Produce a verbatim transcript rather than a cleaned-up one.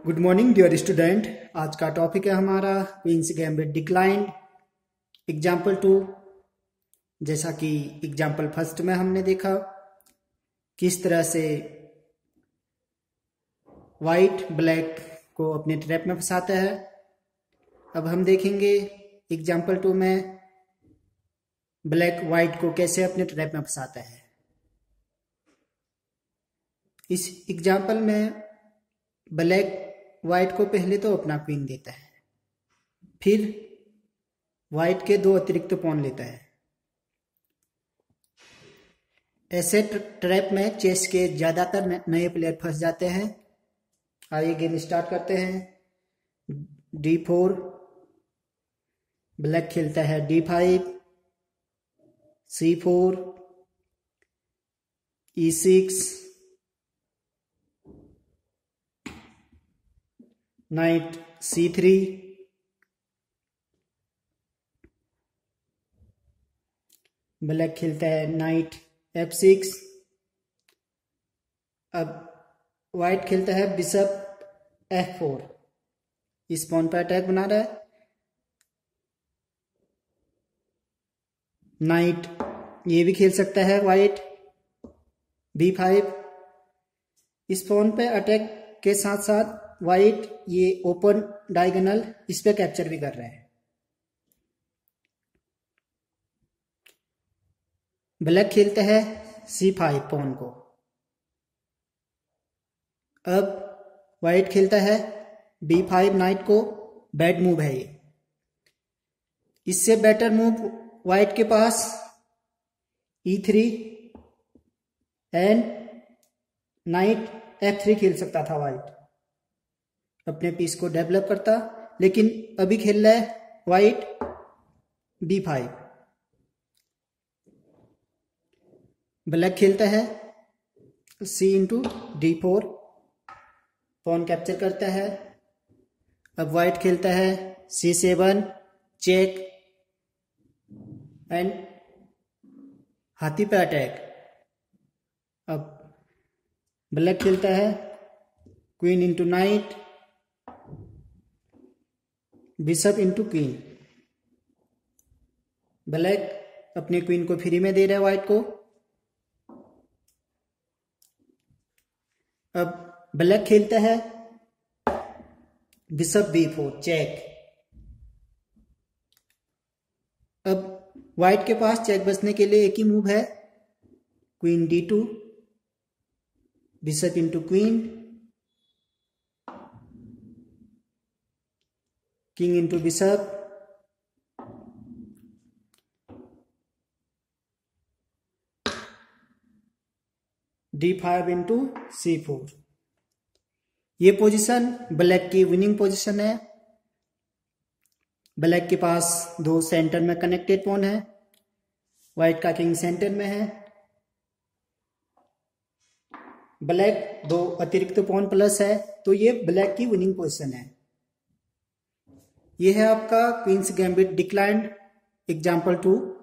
Good morning dear student. आज का topic है हमारा queen's gambit decline example two. जैसा कि एग्जाम्पल फर्स्ट में हमने देखा किस तरह से वाइट ब्लैक को अपने ट्रैप में फंसाता है। अब हम देखेंगे एग्जाम्पल टू में ब्लैक वाइट को कैसे अपने ट्रैप में फंसाता है। इस एग्जाम्पल में ब्लैक वाइट को पहले तो अपना क्वीन देता है, फिर वाइट के दो अतिरिक्त पॉन लेता है। ऐसे ट्रैप में चेस के ज्यादातर नए प्लेयर फंस जाते हैं। आइए गेम स्टार्ट करते हैं। डी फोर, ब्लैक खेलता है D five, C four, E six, knight C three, black खेलता है नाइट एफ सिक्स। अब वाइट खेलता है बिशप एफ फोर, इस पॉन पर अटैक बना रहा है। नाइट ये भी खेल सकता है वाइट बी फाइव। इस पॉन पे अटैक के साथ साथ वाइट ये ओपन डायगोनल इस पे कैप्चर भी कर रहे हैं। ब्लैक खेलता है सी फाइव पॉन को। अब वाइट खेलता है बी फाइव नाइट को। बैड मूव है ये। इससे बेटर मूव वाइट के पास E three and knight F three खेल सकता था वाइट, अपने पीस को डेवलप करता। लेकिन अभी खेल रहा है वाइट बी फाइव। ब्लैक खेलता है C into D four, pawn capture करता है। अब वाइट खेलता है सी सेवन चेक एंड हाथी पे अटैक। अब ब्लैक खेलता है queen into knight, bishop into queen. Black अपने क्वीन को फ्री में दे रहा है वाइट को। अब ब्लैक खेलता है बिशप बी फोर चेक। अब वाइट के पास चेक बचने के लिए एक ही मूव है, queen D two, bishop into queen, king into bishop, D five into C four. ये पोजीशन ब्लैक की विनिंग पोजीशन है। ब्लैक के पास दो सेंटर में कनेक्टेड पॉन है, वाइट का किंग सेंटर में है। ब्लैक दो अतिरिक्त पॉन प्लस है, तो ये ब्लैक की विनिंग पोजीशन है। यह है आपका queen's gambit declined example to.